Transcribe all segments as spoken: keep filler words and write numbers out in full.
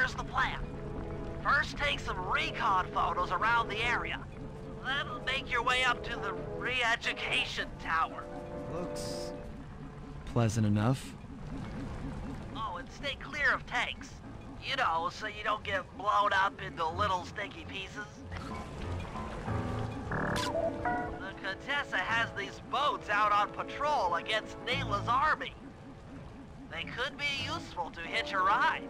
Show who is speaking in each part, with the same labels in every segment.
Speaker 1: Here's the plan. First, take some recon photos around the area. Then make your way up to the re-education tower.
Speaker 2: Looks pleasant enough.
Speaker 1: Oh, and stay clear of tanks. You know, so you don't get blown up into little sticky pieces. The Contessa has these boats out on patrol against Neela's army. They could be useful to hitch a ride.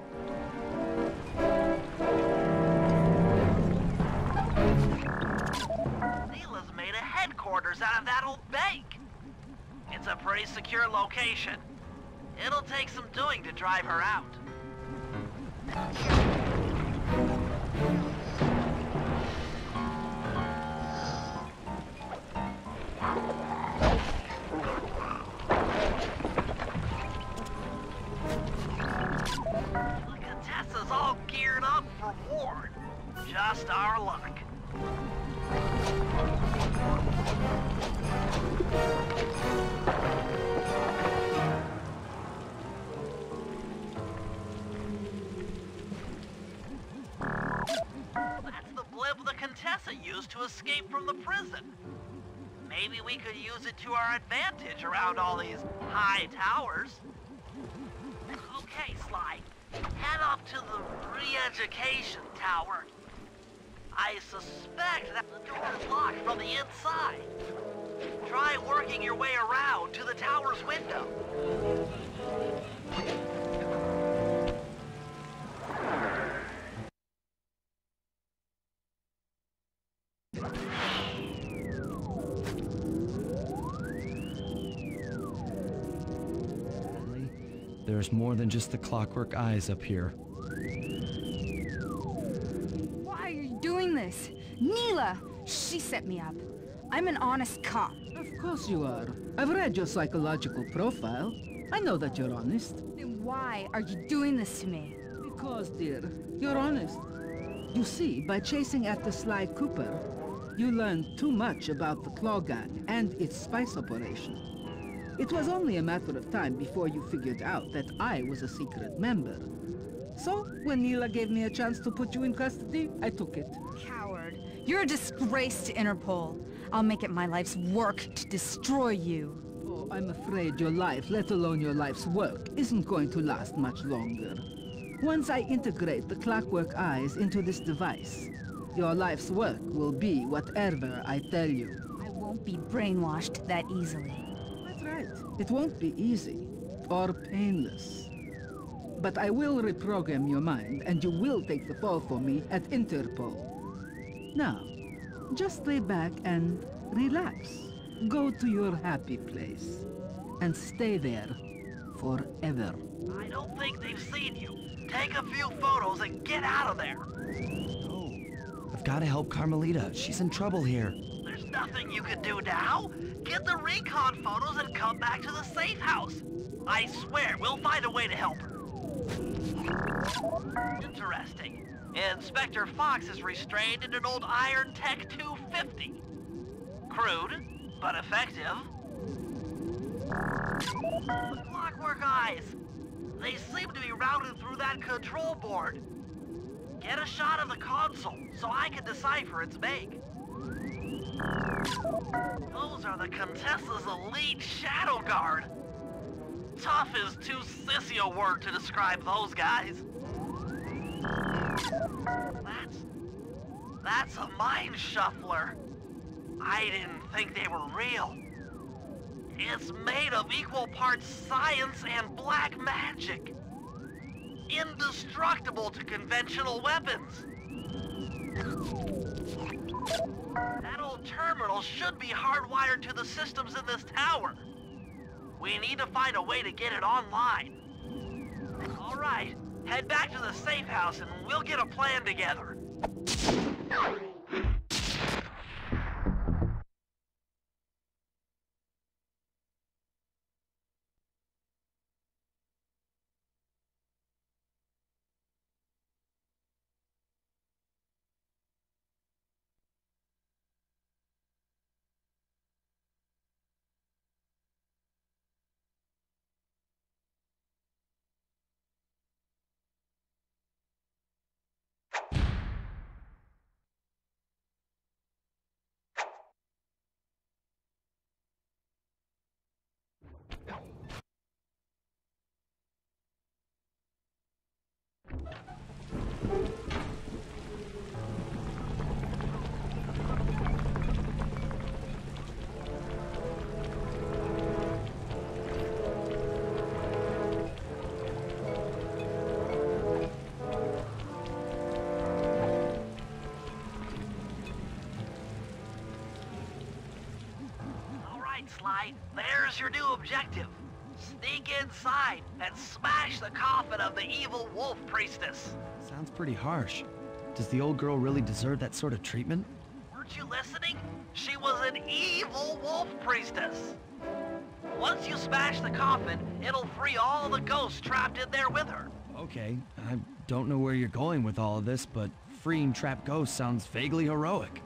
Speaker 1: Neela's made a headquarters out of that old bank. It's a pretty secure location. It'll take some doing to drive her out. The Contessa's all geared up for war. Just our luck. That's the blimp the Contessa used to escape from the prison. Maybe we could use it to our advantage around all these high towers. Okay, Sly. Head up to the re-education tower. I suspect that the door is locked from the inside. Try working your way around to the tower's window.
Speaker 2: There's more than just the clockwork eyes up here.
Speaker 3: Why are you doing this? Neela! She set me up. I'm an honest cop.
Speaker 4: Of course you are. I've read your psychological profile. I know that you're honest.
Speaker 3: Then why are you doing this to me?
Speaker 4: Because, dear, you're honest. You see, by chasing after Sly Cooper, you learned too much about the Claw Gang and its spice operation. It was only a matter of time before you figured out that I was a secret member. So, when Neela gave me a chance to put you in custody, I took it.
Speaker 3: Coward. You're a disgrace to Interpol. I'll make it my life's work to destroy you.
Speaker 4: Oh, I'm afraid your life, let alone your life's work, isn't going to last much longer. Once I integrate the clockwork eyes into this device, your life's work will be whatever I tell you.
Speaker 3: I won't be brainwashed that easily.
Speaker 4: Right. It won't be easy or painless. But I will reprogram your mind and you will take the fall for me at Interpol. Now, just lay back and relax. Go to your happy place and stay there forever.
Speaker 1: I don't think they've seen you. Take a few photos and get out of there.
Speaker 2: Oh, I've got to help Carmelita. She's in trouble here.
Speaker 1: There's nothing you can do now. Get the recon photos and come back to the safe house. I swear, we'll find a way to help her. Interesting. Inspector Fox is restrained in an old Iron Tech two fifty. Crude, but effective. The clockwork eyes. They seem to be routed through that control board. Get a shot of the console so I can decipher its make. Those are the Contessa's elite shadow guard. Tough is too sissy a word to describe those guys. That's... that's a mind shuffler. I didn't think they were real. It's made of equal parts science and black magic. Indestructible to conventional weapons. That old terminal should be hardwired to the systems in this tower. We need to find a way to get it online. All right, head back to the safe house and we'll get a plan together. Sly. There's your new objective. Sneak inside and smash the coffin of the evil wolf priestess.
Speaker 2: Sounds pretty harsh. Does the old girl really deserve that sort of treatment?
Speaker 1: Weren't you listening? She was an evil wolf priestess. Once you smash the coffin, it'll free all the ghosts trapped in there with her.
Speaker 2: Okay, I don't know where you're going with all of this, but freeing trapped ghosts sounds vaguely heroic.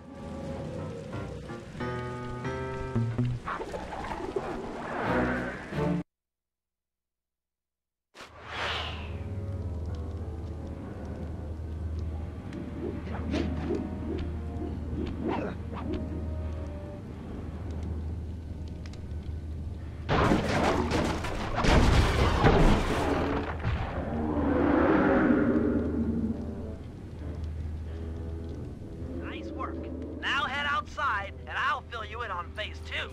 Speaker 1: Nice work. Now head outside, and I'll fill you in on phase two.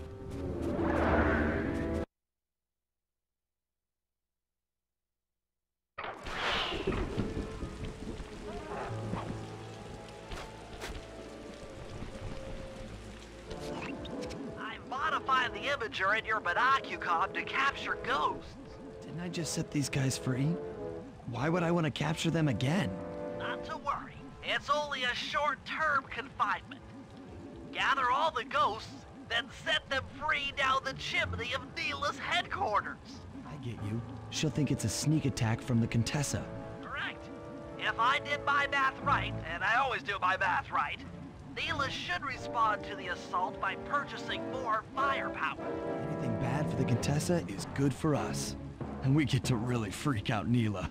Speaker 1: I modified the imager in your binocucom to capture ghosts.
Speaker 2: Didn't I just set these guys free? Why would I want to capture them again?
Speaker 1: Not to worry. It's only a short-term confinement. Gather all the ghosts, then set them free down the chimney of Neela's headquarters.
Speaker 2: I get you. She'll think it's a sneak attack from the Contessa.
Speaker 1: Correct. If I did my math right, and I always do my math right, Neela should respond to the assault by purchasing more firepower.
Speaker 2: Anything bad for the Contessa is good for us. And we get to really freak out Neela.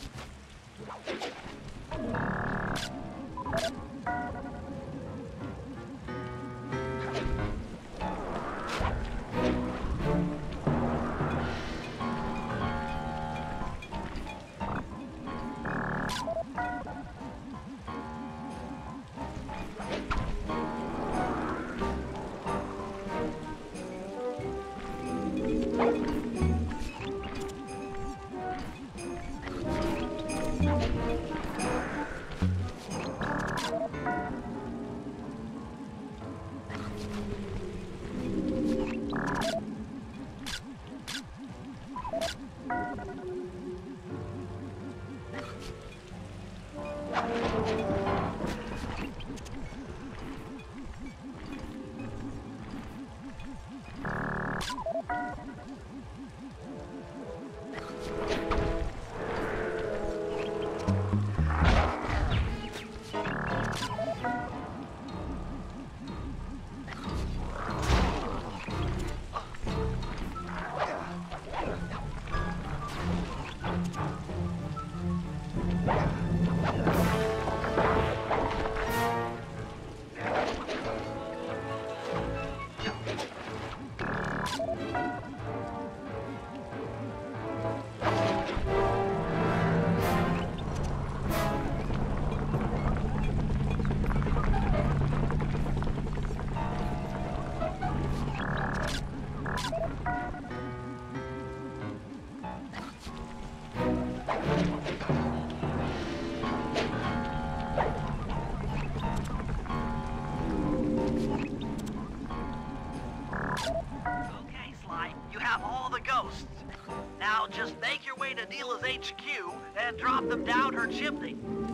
Speaker 1: Okay, Sly, you have all the ghosts. Now just make your way to Neela's H Q and drop them down her chimney.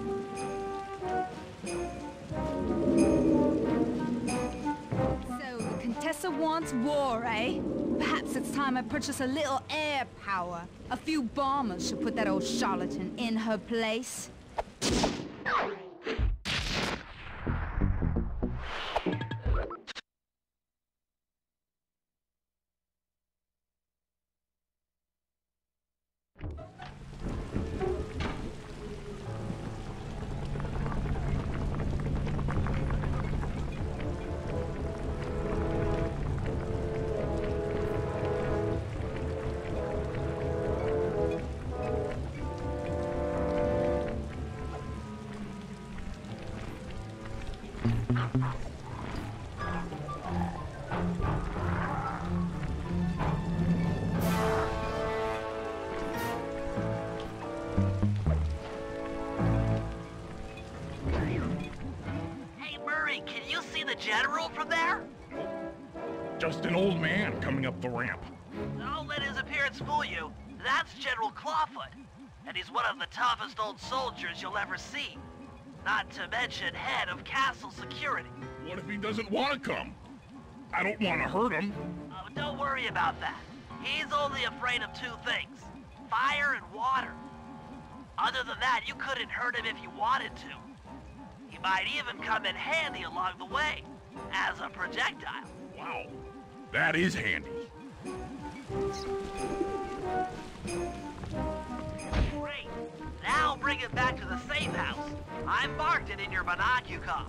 Speaker 3: So, the Contessa wants war, eh? Perhaps it's time I purchase a little air power. A few bombers should put that old charlatan in her place.
Speaker 1: Hey, Murray, can you see the general from there?
Speaker 5: Just an old man coming up the ramp.
Speaker 1: Don't let his appearance fool you. That's General Clawfoot. And he's one of the toughest old soldiers you'll ever see. Not to mention head of castle security.
Speaker 5: What if he doesn't want to come? I don't want to hurt him.
Speaker 1: Oh, don't worry about that. He's only afraid of two things. Fire and water. Other than that, you couldn't hurt him if you wanted to. He might even come in handy along the way, as a projectile.
Speaker 5: Wow, that is handy.
Speaker 1: Great. Now bring it back to the safe house. I marked it in your binocucom.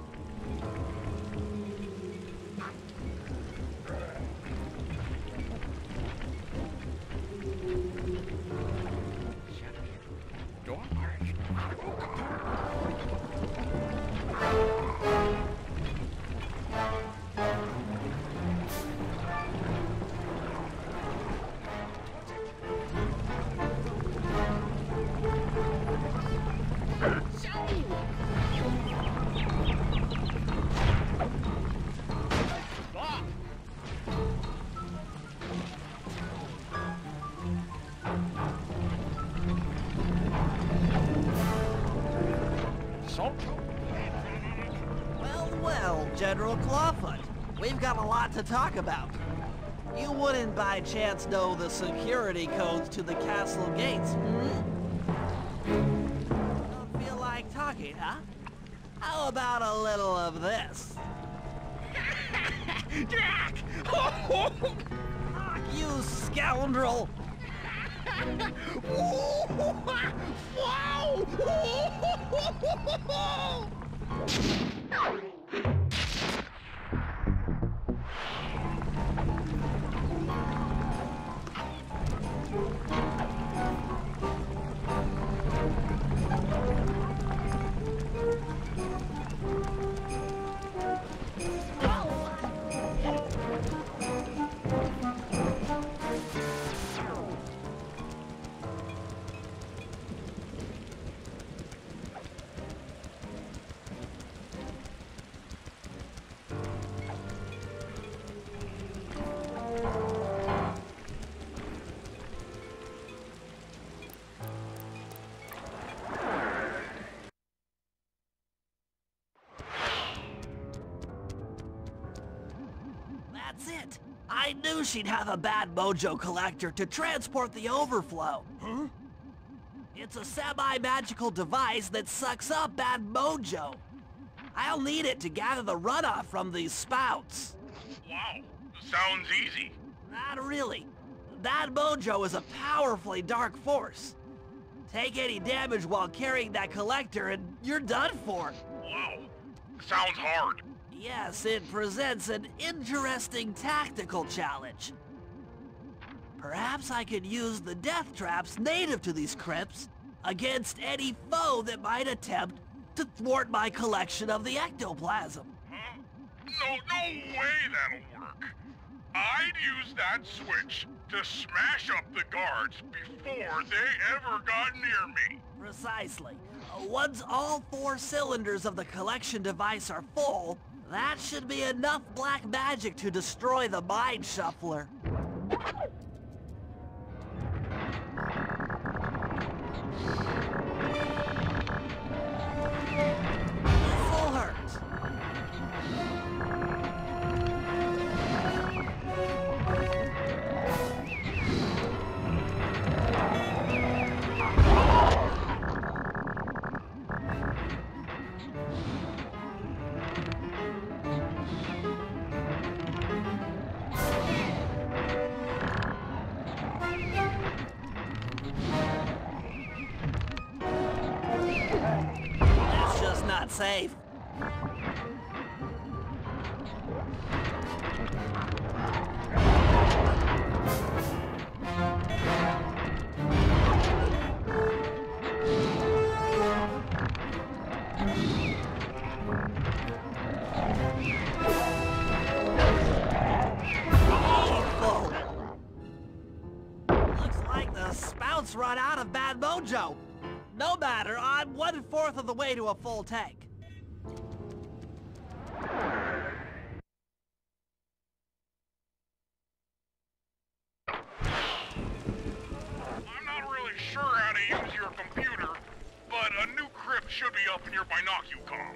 Speaker 1: Well, well, General Clawfoot. We've got a lot to talk about. You wouldn't by chance know the security codes to the castle gates, hmm? Don't feel like talking, huh? How about a little of this?
Speaker 5: Jack!
Speaker 1: Fuck you, scoundrel!
Speaker 5: Wow!
Speaker 1: That's it. I knew she'd have a bad mojo collector to transport the overflow.
Speaker 5: Huh?
Speaker 1: It's a semi-magical device that sucks up bad mojo. I'll need it to gather the runoff from these spouts.
Speaker 5: Wow, sounds easy.
Speaker 1: Not really. Bad mojo is a powerfully dark force. Take any damage while carrying that collector and you're done for.
Speaker 5: Wow, sounds hard.
Speaker 1: Yes, it presents an interesting tactical challenge. Perhaps I could use the death traps native to these crypts against any foe that might attempt to thwart my collection of the ectoplasm.
Speaker 5: Huh? No, no way that'll work. I'd use that switch to smash up the guards before they ever got near me.
Speaker 1: Precisely. Once all four cylinders of the collection device are full, that should be enough black magic to destroy the Mind Shuffler. This'll hurt. That's just not safe. Evil. Looks like the spouts run out of bad mojo. No matter, I'm one-fourth of the way to a full tank.
Speaker 5: should be up in your binocucom.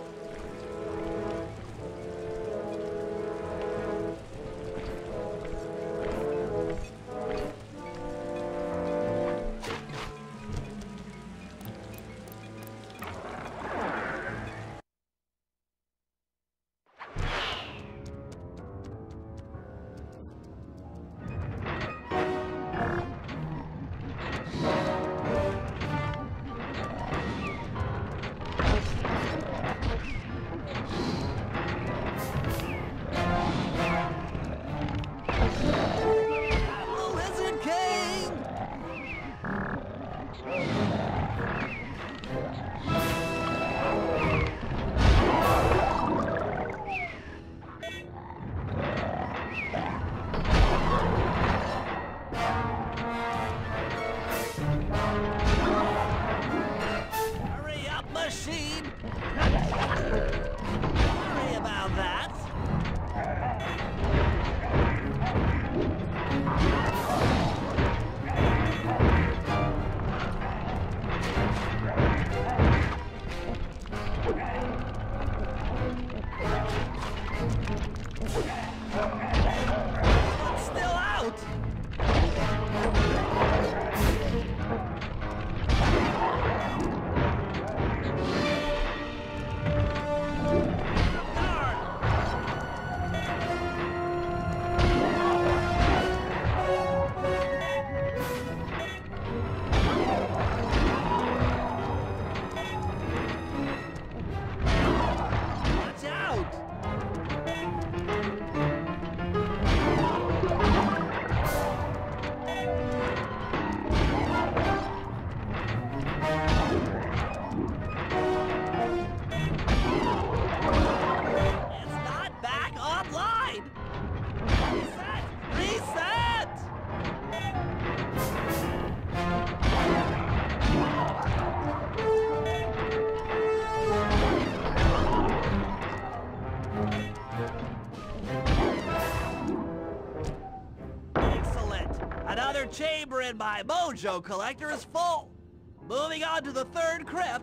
Speaker 1: Chamber in my mojo collector is full. Moving on to the third crypt.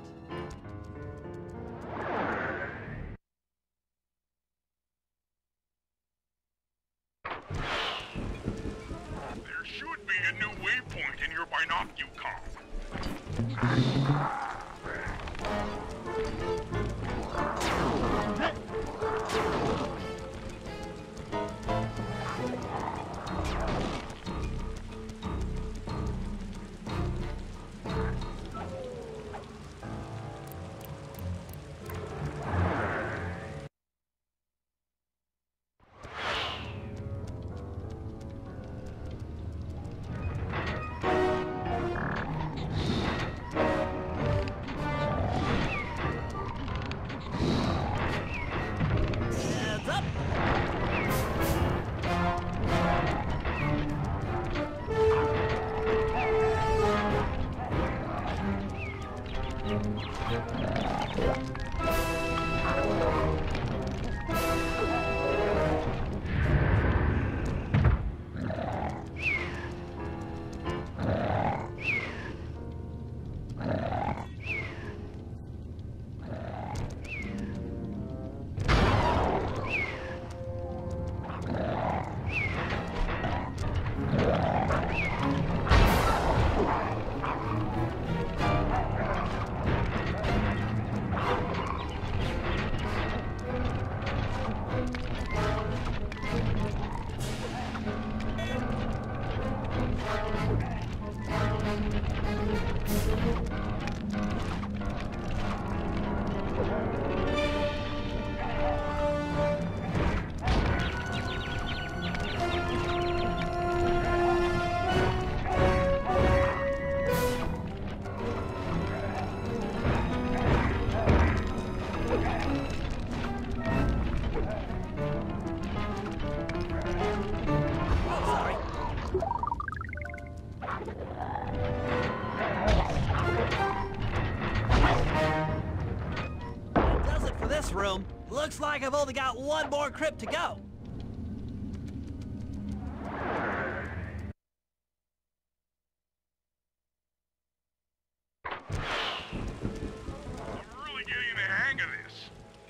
Speaker 5: There should be a new waypoint in your binocucom.
Speaker 1: Room. Looks like I've only got one more crypt to go.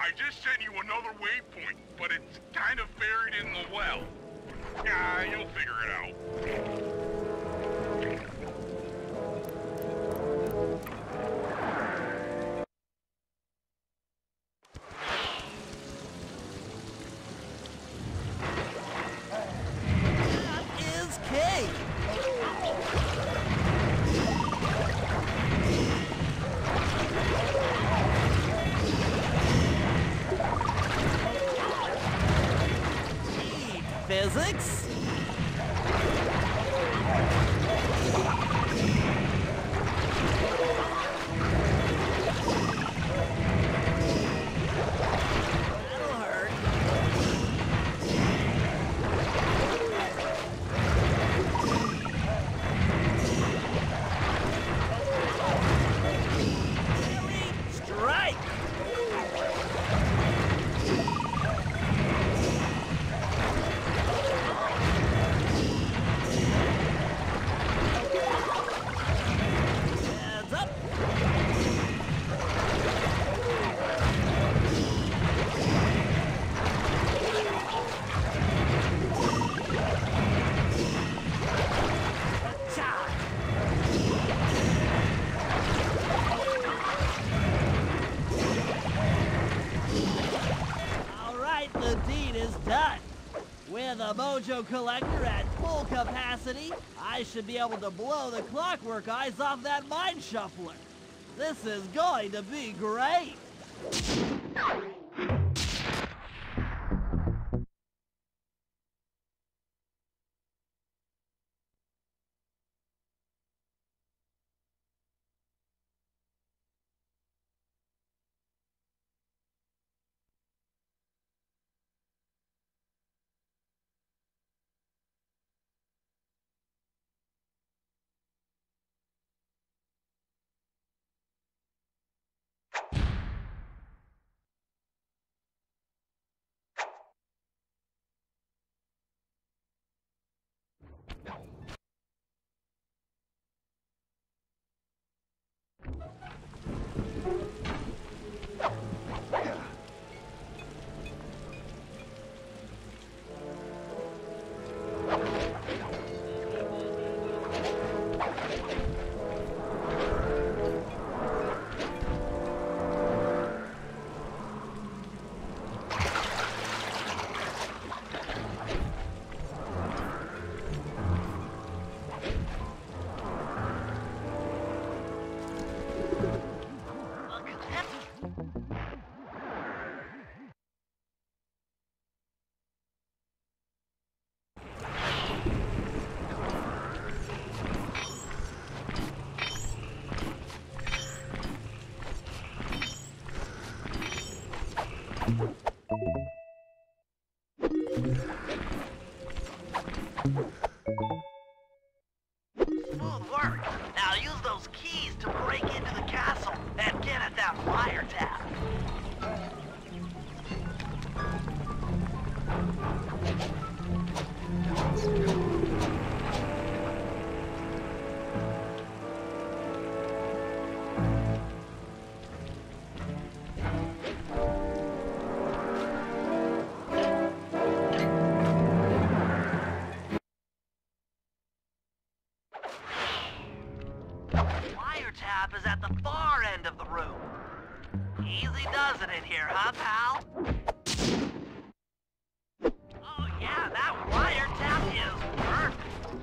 Speaker 5: I just sent you another waypoint, but it's kind of buried in the well. Yeah, you'll figure it out.
Speaker 1: Is Kate. Gee, physics? That'll hurt. Strike! Heads up! Cha! All right, the deed is done. With a mojo collector at full capacity, I should be able to blow the clockwork eyes off that mine shuffler. This is going to be great. Smooth work. Now use those keys to break into the castle and get at that wiretap. Wiretap is at the far end of the room. Easy does it in here, huh, pal? Oh yeah, that wiretap is perfect.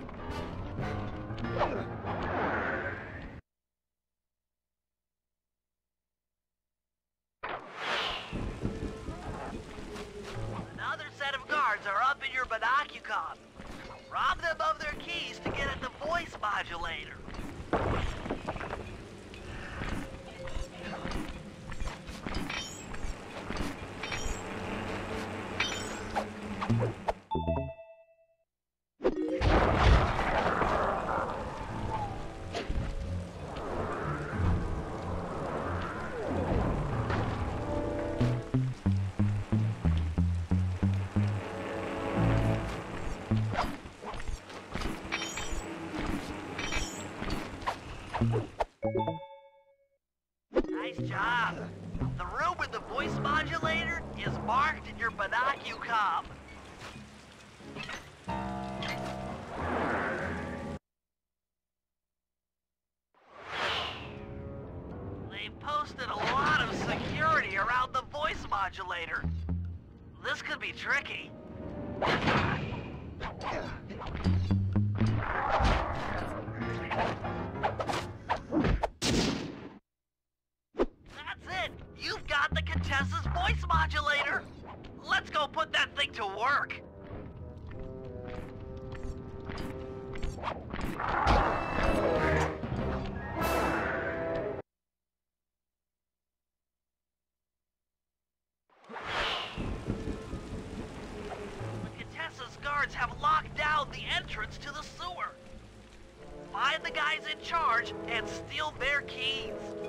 Speaker 1: Another set of guards are up in your binocucom. Rob them of their keys to get at the voice modulator. Nice job. The room with the voice modulator is marked in your binocucom. They posted a lot of security around the voice modulator. This could be tricky. That's it! You've got the Contessa's voice modulator! Let's go put that thing to work! Guards have locked down the entrance to the sewer. Find the guys in charge and steal their keys.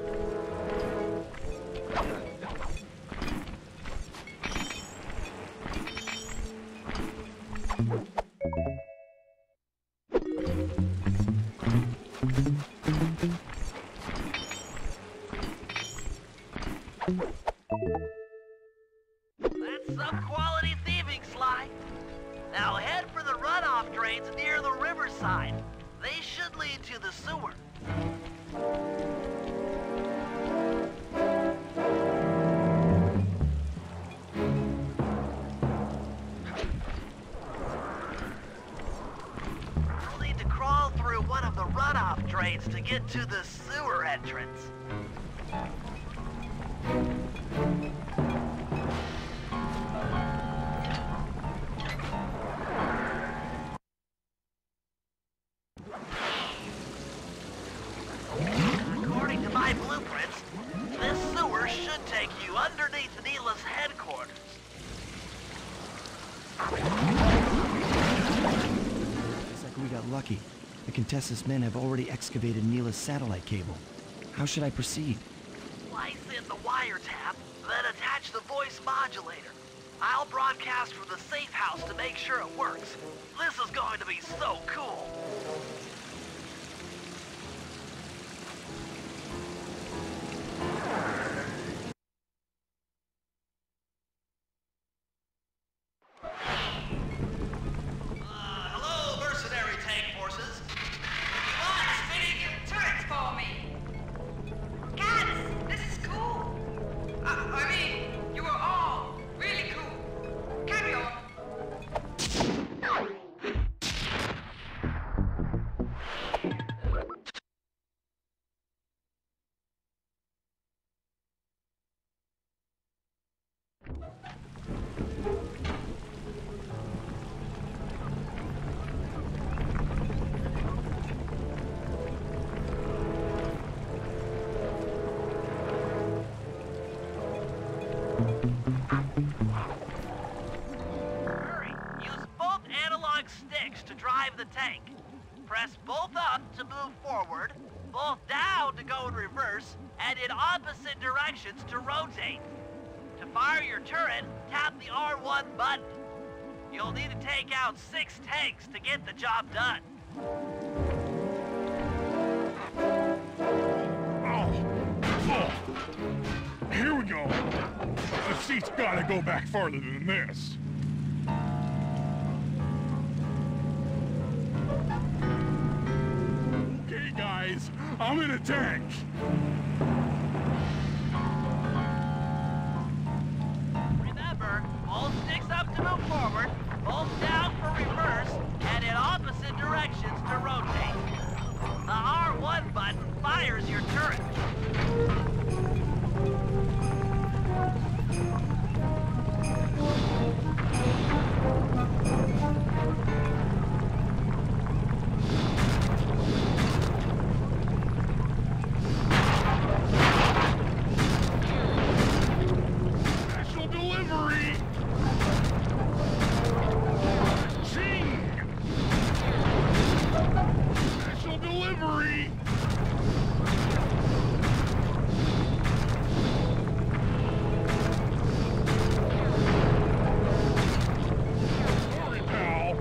Speaker 1: That's some quality thieving, Sly. Now head for the runoff drains near the riverside. They should lead to the sewer. You'll need to crawl through one of the runoff drains to get to the sewer entrance. According to my blueprints, this sewer should take you underneath Neela's headquarters.
Speaker 2: Looks like we got lucky. The Contessa's men have already excavated Neela's satellite cable. How should I proceed?
Speaker 1: Slice in the wiretap, then attach the voice modulator. I'll broadcast from the safe house to make sure it works. This is going to be so cool. Hurry! Use both analog sticks to drive the tank. Press both up to move forward, both down to go in reverse, and in opposite directions to rotate. To fire your turret, tap the R one button. You'll need to take out six tanks to get the job done.
Speaker 5: Oh. Oh. Here we go. The seat's gotta go back farther than this. Okay, guys, I'm in a tank.
Speaker 1: Remember, both sticks up to move forward, both down for reverse, and in opposite directions to rotate. The R one button fires your turret.
Speaker 5: Special delivery! Ching! Special delivery! Sorry, pal.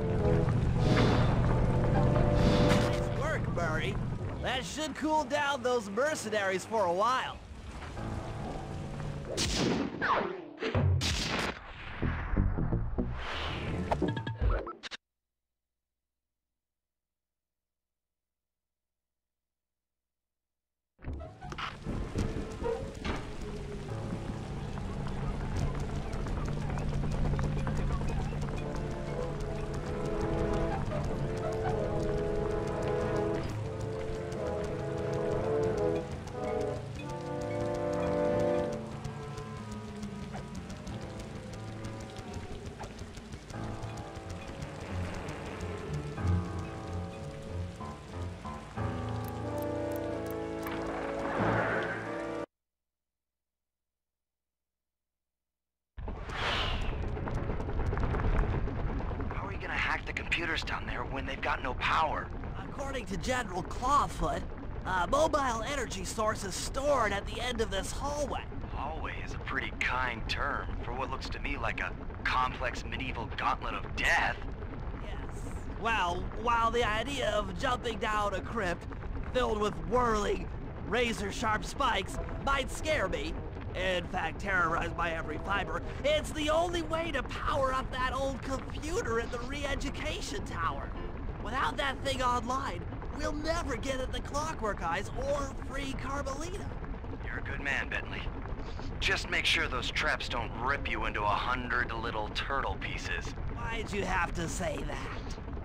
Speaker 1: Nice work, Murray. That should cool down those mercenaries for a while.
Speaker 2: hack the computers down there when they've got no power?
Speaker 1: According to General Clawfoot, a mobile energy source is stored at the end of this hallway.
Speaker 2: Hallway is a pretty kind term for what looks to me like a complex medieval gauntlet of death.
Speaker 1: Yes. Well, while the idea of jumping down a crypt filled with whirling, razor-sharp spikes might scare me, in fact terrorize my every fiber, it's the only way to power up that old computer in the re-education tower. Without that thing online, we'll never get at the Clockwork Eyes or free Carmelita.
Speaker 2: You're a good man, Bentley. Just make sure those traps don't rip you into a hundred little turtle pieces.
Speaker 1: Why'd you have to say that?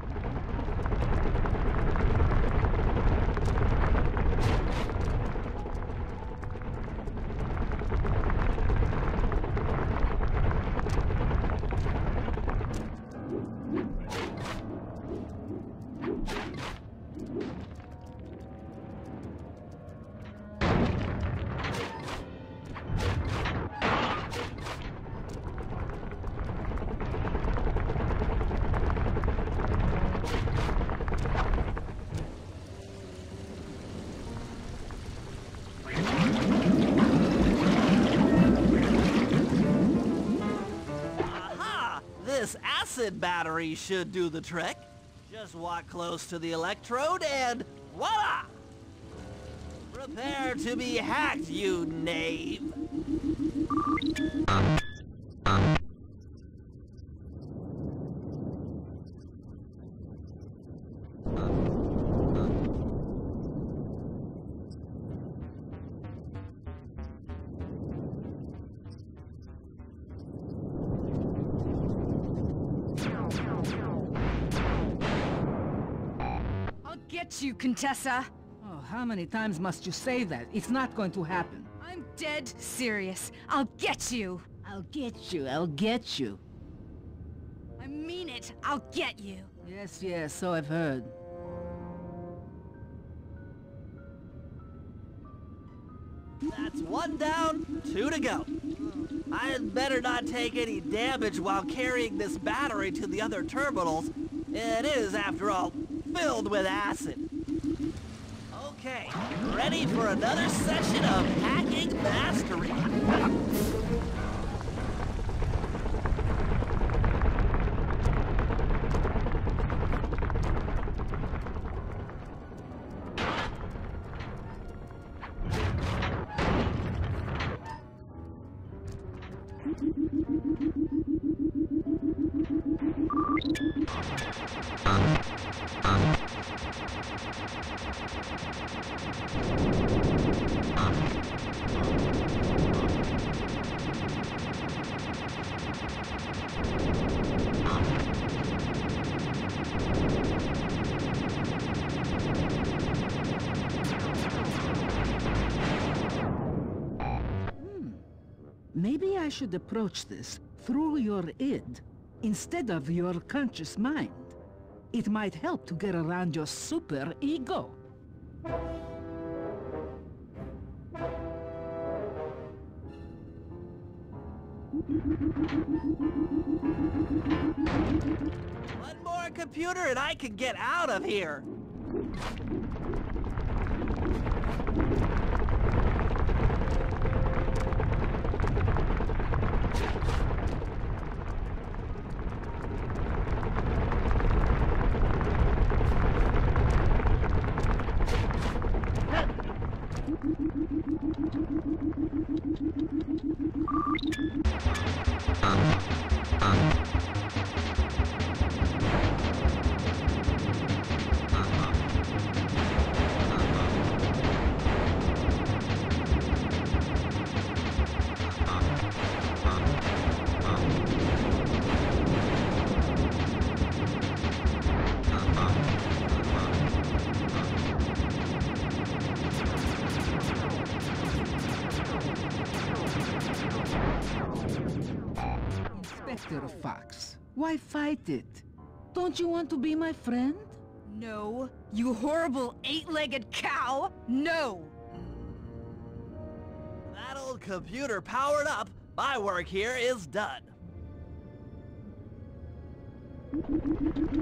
Speaker 1: This acid battery should do the trick. Just walk close to the electrode and voila! Prepare to be hacked, you knave!
Speaker 3: Get you, Contessa.
Speaker 4: Oh, how many times must you say that? It's not going to happen.
Speaker 3: I'm dead serious. I'll get you.
Speaker 4: I'll get you, I'll get you.
Speaker 3: I mean it. I'll get you.
Speaker 4: Yes, yes, so I've heard.
Speaker 1: That's one down, two to go. I'd better not take any damage while carrying this battery to the other terminals. It is, after all, filled with acid. Okay, ready for another session of hacking mastery.
Speaker 4: Maybe I should approach this through your id, instead of your conscious mind. It might help to get around your super ego.
Speaker 1: One more computer and I can get out of here.
Speaker 4: Inspector Fox, why fight it? Don't you want to be my friend?
Speaker 3: No, you horrible eight-legged cow! No!
Speaker 1: That old computer powered up, my work here is done.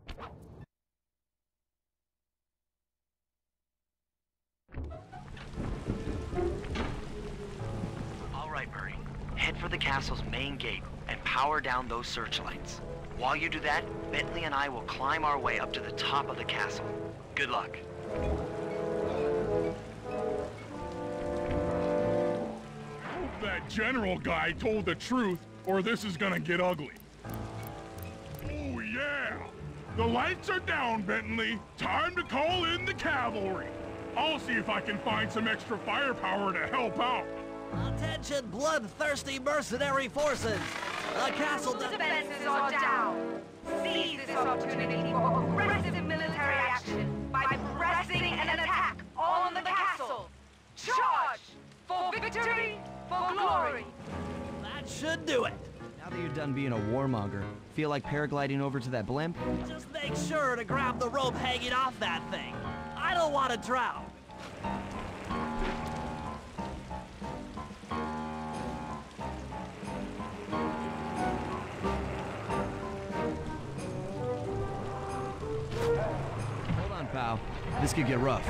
Speaker 2: All right, Murray. Head for the castle's main gate and power down those searchlights. While you do that, Bentley and I will climb our way up to the top of the castle. Good luck.
Speaker 5: Hope that general guy told the truth, or this is gonna get ugly. Oh, yeah! The lights are down, Bentley. Time to call in the cavalry. I'll see if I can find some extra firepower to help out.
Speaker 1: Attention, bloodthirsty mercenary forces! The castle
Speaker 3: Defenses are down. Seize this opportunity for aggressive military action by pressing an attack on the castle. Charge! For victory, for glory!
Speaker 1: That should do it.
Speaker 2: Now that you're done being a warmonger, feel like paragliding over to that blimp?
Speaker 1: Just make sure to grab the rope hanging off that thing. I don't want to drown.
Speaker 2: Hold on, pal. This could get rough.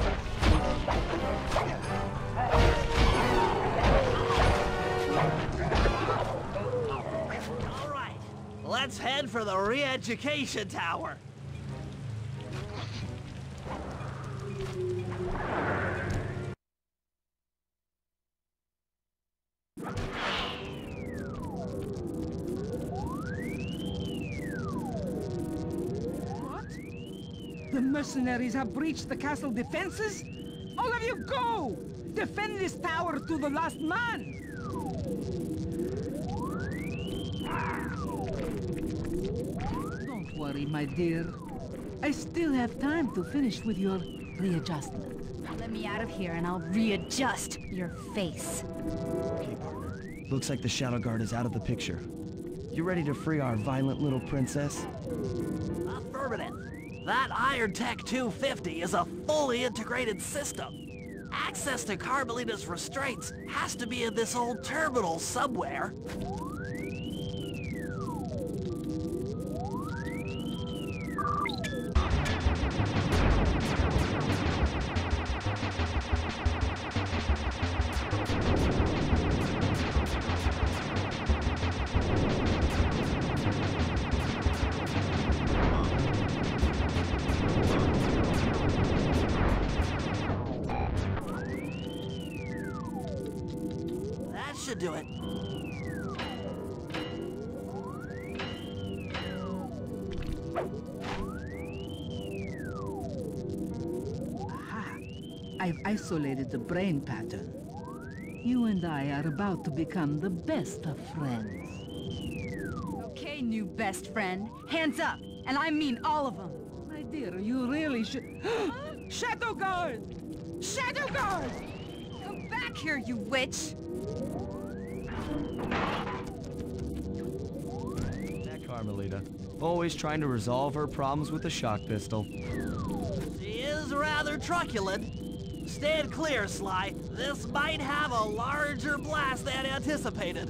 Speaker 1: All right, let's head for the re-education tower.
Speaker 4: What? The mercenaries have breached the castle defenses? All of you go! Defend this tower to the last man! Don't worry, my dear. I still have time to finish with your readjustment.
Speaker 3: Let me out of here and I'll readjust your face.
Speaker 2: Okay, partner. Looks like the Shadow Guard is out of the picture. You ready to free our violent little princess?
Speaker 1: Affirmative. That Iron Tech two fifty is a fully integrated system. Access to Carmelita's restraints has to be in this old terminal somewhere. That should do it.
Speaker 4: Aha! I've isolated the brain pattern. You and I are about to become the best of friends.
Speaker 3: Okay, new best friend. Hands up, and I mean all of them.
Speaker 4: My dear, you really should... Shadow Guard! Shadow Guard!
Speaker 3: Come back here, you witch!
Speaker 2: That Carmelita. Always trying to resolve her problems with a shock pistol.
Speaker 1: She is rather truculent. Stand clear, Sly. This might have a larger blast than anticipated.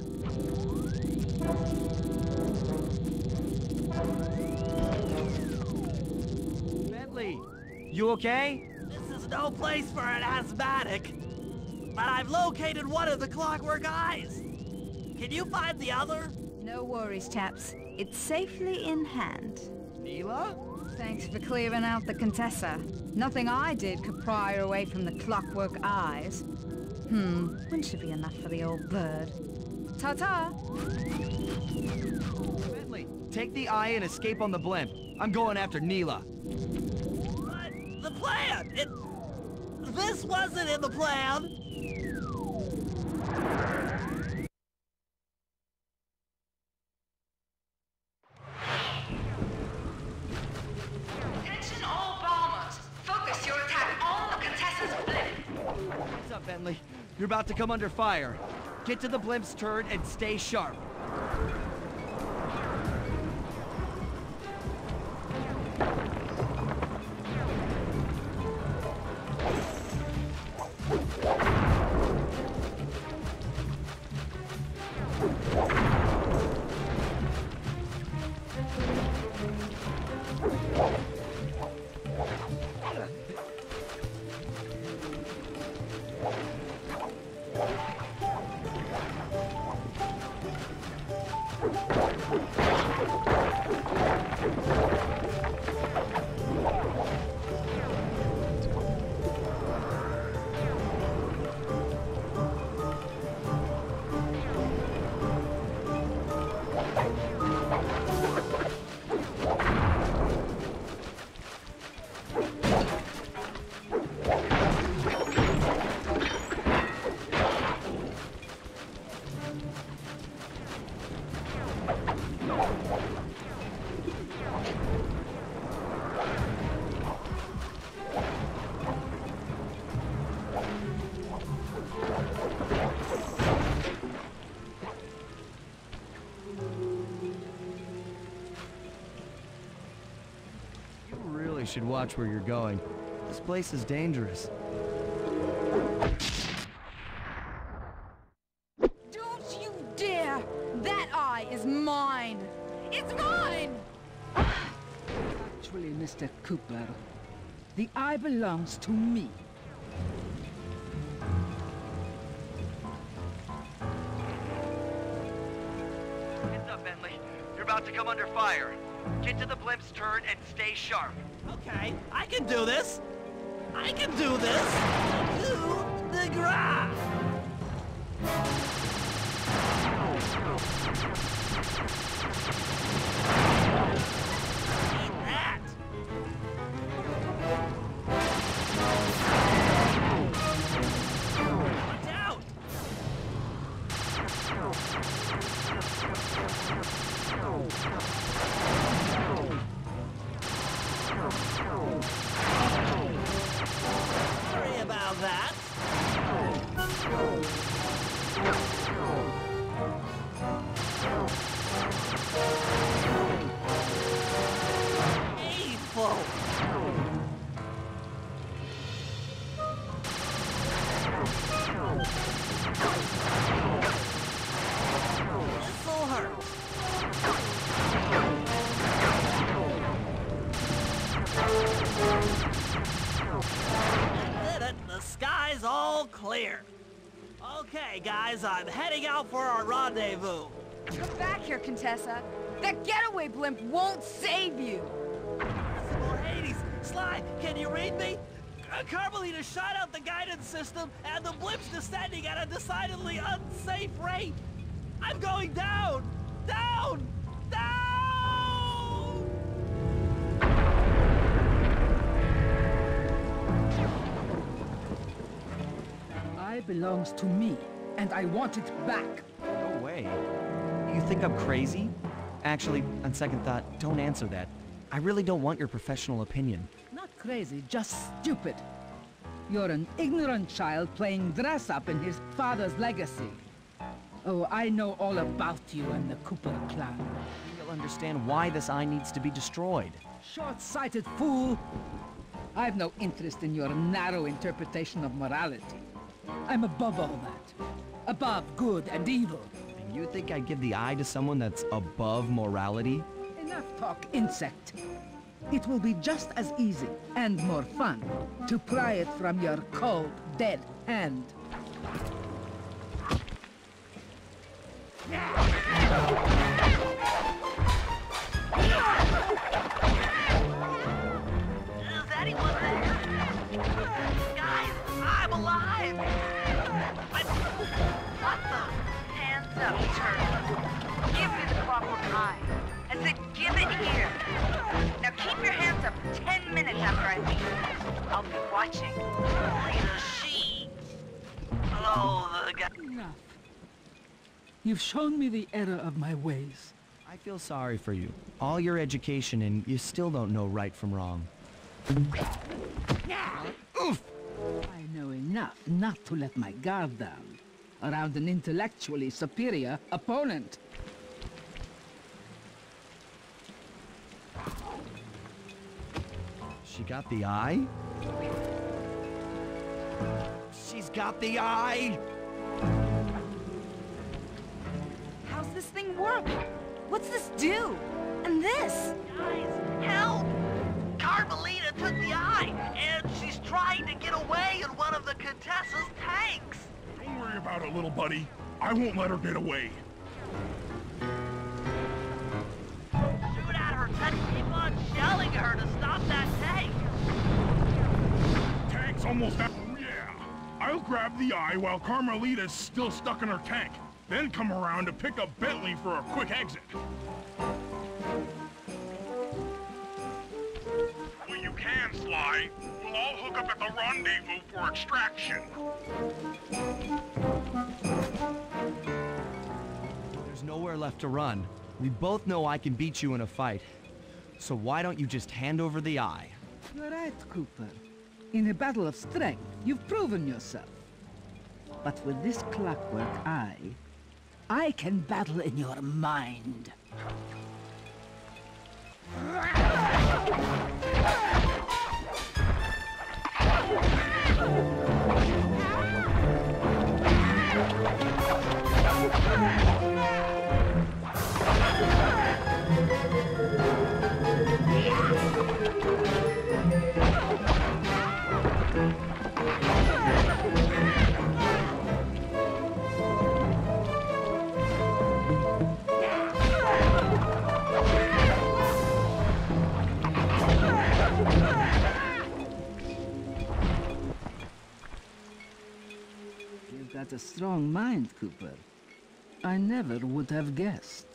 Speaker 2: Bentley, you okay?
Speaker 1: This is no place for an asthmatic. But I've located one of the Clockwork Eyes. Can you find the other?
Speaker 3: No worries, chaps. It's safely in hand.
Speaker 2: Neela?
Speaker 3: Thanks for clearing out the Contessa. Nothing I did could pry her away from the Clockwork Eyes. Hmm, wouldn't she be enough for the old bird? Ta-ta!
Speaker 2: Bentley, take the eye and escape on the blimp. I'm going after Neela.
Speaker 1: But the plan! It... This wasn't in the plan!
Speaker 3: Attention all bombers! Focus your attack on the Contessa's blimp!
Speaker 2: What's up, Bentley? You're about to come under fire. Get to the blimp's turret and stay sharp.
Speaker 6: should watch where you're going. This place is dangerous.
Speaker 3: Don't you dare! That eye is mine! It's mine!
Speaker 4: Actually, Mister Cooper, the eye belongs to me.
Speaker 2: Heads up, Bentley. You're about to come under fire. Get to the blimp's turn and stay sharp.
Speaker 1: Okay, I can do this. I can do this. To the ground. Eat that. Watch out. Sorry about that. Evil. This'll hurt. Did it. The sky's all clear. Okay, guys, I'm heading out for our rendezvous.
Speaker 3: Come back here, Contessa. That getaway blimp won't save you!
Speaker 1: Well, Hades, Sly, can you read me? Uh, Carmelita shot out the guidance system, and the blimp's descending at a decidedly unsafe rate. I'm going down! Down! Down!
Speaker 4: Eye belongs to me, and I want it back.
Speaker 6: No way. You think I'm crazy? Actually, on second thought, don't answer that. I really don't want your professional opinion.
Speaker 4: Not crazy, just stupid. You're an ignorant child playing dress-up in his father's legacy. Oh, I know all about you and the Cooper clan.
Speaker 6: You'll understand why this eye needs to be destroyed.
Speaker 4: Short-sighted fool! I've no interest in your narrow interpretation of morality. I'm above all that. Above good and evil.
Speaker 6: And you think I'd give the eye to someone that's above morality?
Speaker 4: Enough talk, insect. It will be just as easy and more fun to pry it from your cold, dead hand.
Speaker 1: Is anyone there? Guys, I'm alive! But what the?
Speaker 3: Hands up, turtle. Give me the clockwork eye. I said give it here. Now keep your hands up for ten minutes after I leave. I'll be watching.
Speaker 1: Later, she. Oh, the guy.
Speaker 4: Enough. You've shown me the error of my ways.
Speaker 6: I feel sorry for you. All your education and you still don't know right from wrong.
Speaker 4: Oof! I know enough not to let my guard down around an intellectually superior opponent.
Speaker 6: She got the eye? She's got the eye!
Speaker 3: How's this thing work? What's this do? And this?
Speaker 1: Guys, help! Carmelita took the eye, and she's trying to get away in one of the Contessa's tanks.
Speaker 5: Don't worry about it, little buddy. I won't let her get away.
Speaker 1: Shoot at her, Ted. Keep on yelling at her to stop that tank.
Speaker 5: Tank's almost out. Oh, yeah. I'll grab the eye while Carmelita's still stuck in her tank. Then come around to pick up Bentley for a quick exit. When you can, Sly, we'll all hook up at the rendezvous for extraction.
Speaker 6: There's nowhere left to run. We both know I can beat you in a fight. So why don't you just hand over the eye?
Speaker 4: You're right, Cooper. In a battle of strength, you've proven yourself. But with this clockwork eye, I can battle in your mind. You've got a strong mind, Cooper. I never would have guessed.